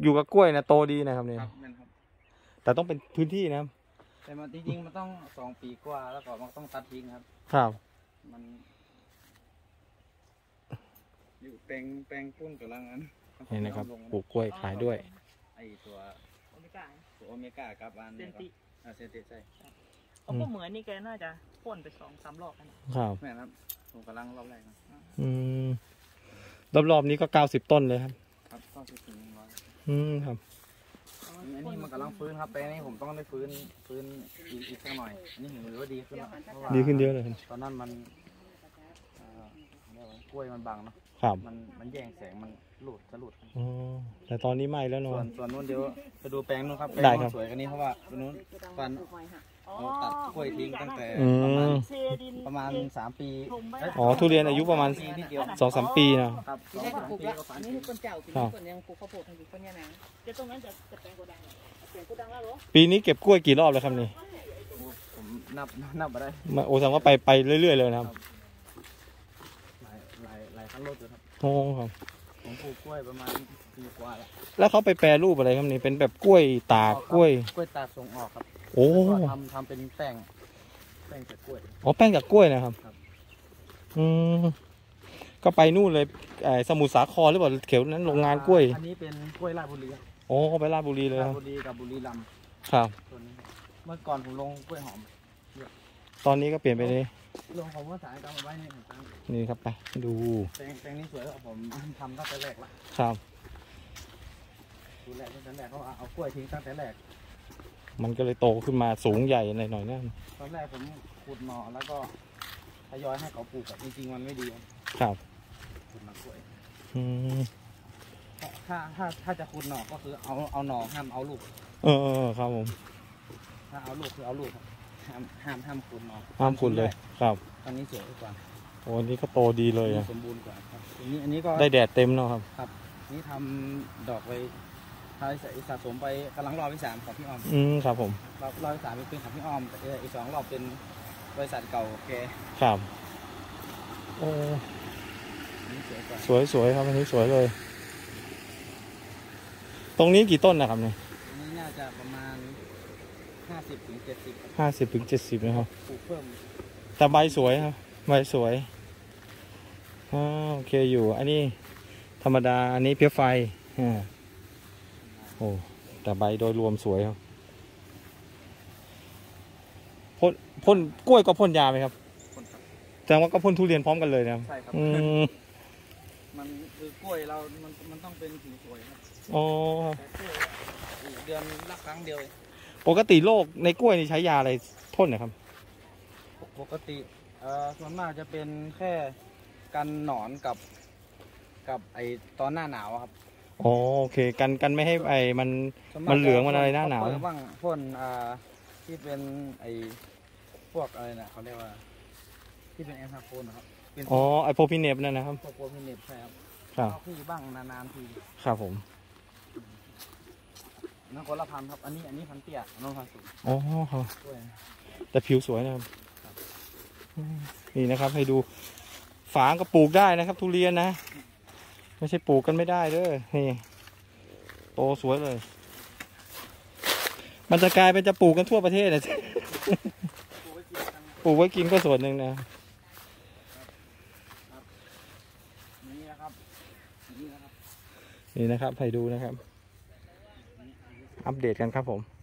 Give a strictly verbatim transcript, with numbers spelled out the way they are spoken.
อยู่กับกล้วยนะโตดีนะครับเนี่ยครับครับแต่ต้องเป็นพื้นที่นะครับแต่มันจริงๆมันต้องสองปีกว่าแล้วก็มันต้องตัดทิ้งครับครับมันอยู่แปลงแปลงปุ้นกับลังนั้นนี่นะครับปลูกกล้วยขายด้วยไอตัวโอเมก้าตัวโอเมก้ากับอันเซนติอ่าเซนติใช่เขาก็เหมือนนี่แกน่าจะพ่นไปสองสามรอบกันครับแม่ครับผมกำลังรอบแรกนะอืมรอบๆนี้ก็เก้าสิบต้นเลยครับครับเก้าสิบถึงร้อยอืมครับอันนี้มันกำลังฟื้นครับแปลงนี้ผมต้องได้ฟื้นฟื้นอีกอีกสักหน่อยอันนี้เห็นว่าดีขึ้นดีขึ้นเยอะเลยตอนนั้นมันกล้วยมันบังเนาะครับมันมันแย่งแสงมันหลุดจะหลุดอ๋อแต่ตอนนี้ไม่แล้วเนาะส่วนส่วนนู้นเดี๋ยวไปดูแปลงนู้นครับแปลงสวยกันนี้เพราะว่านู้นฟันเราตัดกล้วยทิ้งตั้งแต่ประมาณประมาณสามปีอ๋อทุเรียนอายุประมาณสองสามปีนะครับสองสามปีก็นี่คือคนเจ้าปีนี้คนยังปลูกข้าวโพดอยู่คนยังไงเดี๋ยวตรงนั้นจะจะแปลงโกดังแปลงโกดังแล้วหรอปีนี้เก็บกล้วยกี่รอบแล้วครับนี่ผมนับนับมาได้โอ้แสดงว่าไปไปเรื่อยๆเลยนะครับหลายหลายหลายครั้งรถเลยครับโอ้ครับผมปลูกกล้วยประมาณปีกว่าแล้วแล้วเขาไปแปรรูปอะไรครับนี่เป็นแบบกล้วยตากกล้วยกล้วยตากส่งออกครับโอ้ทำทำเป็นแป้งแป้งจากกล้วยอ๋อแป้งจากกล้วยนะครับอืมก็ไปนู่นเลยสมุทรสาครหรือเปล่าเขียวนั้นโรงงานกล้วยอันนี้เป็นกล้วยราชบุรีโอ้ไปราชบุรีเลยราชบุรีกับบุรีรัมย์ครับเมื่อก่อนผมลงกล้วยหอมตอนนี้ก็เปลี่ยนไปเลยลงของภาษาอังกฤษมาไว้ในนี่ครับไปดูแปลงแปลงนี้สวยแล้วผมทำตั้งแต่แรกละครับดูแลตั้งแต่แรกเขาเอากล้วยทิ้งตั้งแต่แรกมันก็เลยโตขึ้นมาสูงใหญ่หน่อยหน่อยนั่นตอนแรกผมขุดหน่อแล้วก็ทยอยให้เขาปลูกจริงๆมันไม่ดีครับขุดหน่อกล้วยอืมถ้าถ้าถ้าจะขุดหน่อก็คือเอาเอาหน่อห้ามเอาลูกเออครับผมถ้าเอาลูกคือเอาลูกห้ามห้ามห้ามขุดหน่อห้ามขุดเลยครับตอนนี้สวยกว่าโอ้นี้ก็โตดีเลยสมบูรณ์กว่าครับอันนี้อันนี้ก็ได้แดดเต็มเนาะครับครับนี่ทำดอกไว้ท้ายสะสมไปกำลังรอบที่สามของพี่อ้อมอืมครับผมรอบรอบที่สามเป็นของพี่อ้อมอีกสองรอบเป็นบริษัทเก่าแกครับโอ้สวยสวยครับอันนี้สวยเลยตรงนี้กี่ต้นนะครับเนี่ยนี่น่าจะประมาณห้าสิบถึงเจ็ดสิบห้าสิบถึงเจ็ดสิบนะครับปลูกเพิ่มแต่ใบสวยครับใบสวยอ๋อโอเคอยู่อันนี้ธรรมดาอันนี้เพี้ยไฟอ่าโอ้แต่ใบโดยรวมสวยครับพ่นพ่นกล้วยก็พ่นยาไหมครับแสดงว่าก็พ่นทุเรียนพร้อมกันเลยนะครับใช่ครับมันคือกล้วยเรา มันมันต้องเป็นผิวสวยครับอ๋อเดือนละครั้งเดียวปกติโรคในกล้วยนี่ใช้ยาอะไรพ่นนะครับปกติเอ่อส่วนมากจะเป็นแค่กันหนอนกับกับไอตอนหน้าหนาวครับอ๋อโอเคกันกันไม่ให้ไอมันมันเหลืองมันอะไรหน้าหนาวบ้างพ่นอ่าที่เป็นไอพวกอะไรนะเขาเรียกว่าที่เป็นแอนทาโคนนะครับอ๋อไอโพพิเนปนั่นนะครับโพพิเนปใช่ครับครับพี่บ้างนานๆทีครับผมนั่นคนละพันครับอันนี้อันนี้พันเตี้ยน้องพันสูงอ๋อครับแต่ผิวสวยนะครับนี่นะครับให้ดูฝางก็ปลูกได้นะครับทุเรียนนะไม่ใช่ปลูกกันไม่ได้เด้อนี่โตสวยเลยมันจะกลายเป็นจะปลูกกันทั่วประเทศเลยปลูกไว้กินก็ส่วนหนึ่งนะนี่นะครับนี่นะครับให้ดูนะครับอัปเดตกันครับผม